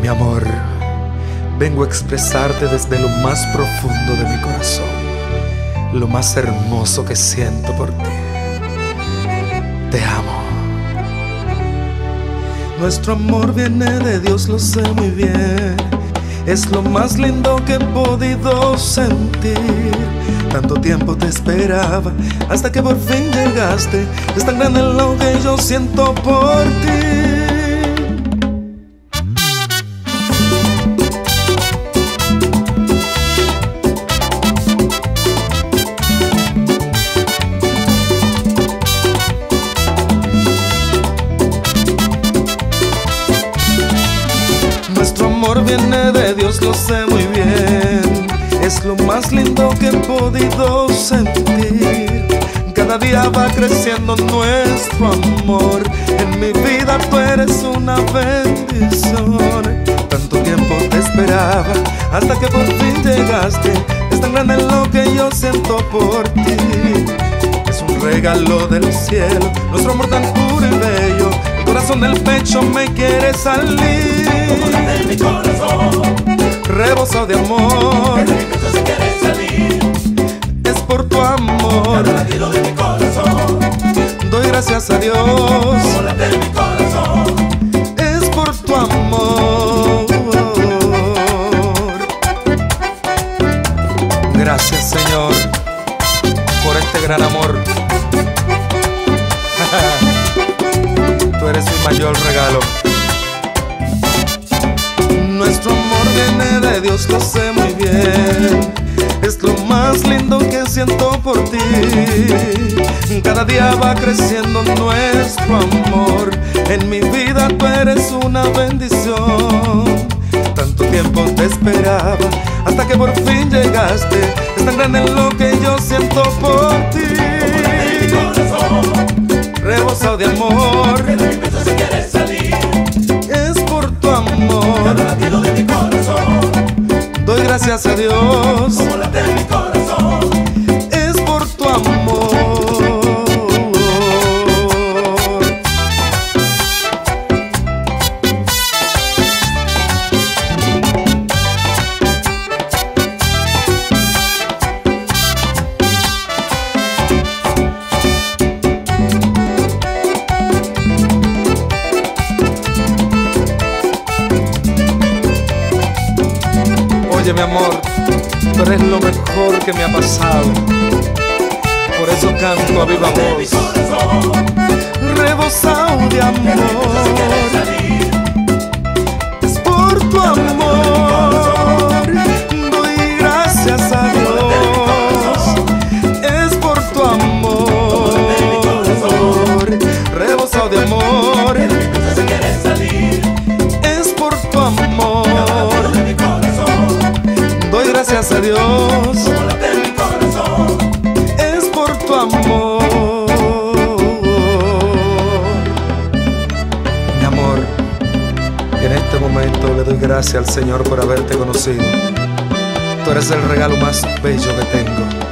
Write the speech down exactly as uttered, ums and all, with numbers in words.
Mi amor, vengo a expresarte desde lo más profundo de mi corazón lo más hermoso que siento por ti. Te amo. Nuestro amor viene de Dios, lo sé muy bien. Es lo más lindo que he podido sentir. Tanto tiempo te esperaba hasta que por fin llegaste. Es tan grande lo que yo siento por ti. Nuestro amor viene de Dios, lo sé muy bien. Es lo más lindo que he podido sentir. Cada día va creciendo nuestro amor. En mi vida tú eres una bendición. Tanto tiempo te esperaba hasta que por fin llegaste. Es tan grande lo que yo siento por ti. Es un regalo del cielo, nuestro amor tan puro y bello. El corazón del pecho me quiere salir. Como late mi corazón, rebosado de amor. desde mi pecho se quiere salir. Es por tu amor, Cada latido de mi corazón, doy gracias a Dios. como late mi corazón, Es por tu amor. Gracias, Señor, por este gran amor. Tú eres mi mayor regalo. Nuestro amor viene de Dios, lo sé muy bien. Es lo más lindo que siento por ti. Cada día va creciendo nuestro amor. En mi vida tú eres una bendición. Tanto tiempo te esperaba hasta que por fin llegaste. Es tan grande lo que yo siento por ti. como late mi corazón, Rebosado de amor. desde mi pecho se quiere salir. Es por tu amor, Cada latido de mi corazón, doy gracias a Dios. como late mi corazón, Es por tu amor. Oye, mi amor, tú eres lo mejor que me ha pasado. Por eso canto a viva de mi voz, corazón, rebosado de desde mi pecho se quiere amor. salir. Es por tu amor, doy gracias a Dios. Es por tu amor, rebosado de amor. Desde mi pecho se quiere salir. Es por tu amor, De mi corazón, doy gracias a Dios. como late mi corazón, Es por tu amor. Mi amor, en este momento le doy gracias al Señor por haberte conocido. Tú eres el regalo más bello que tengo.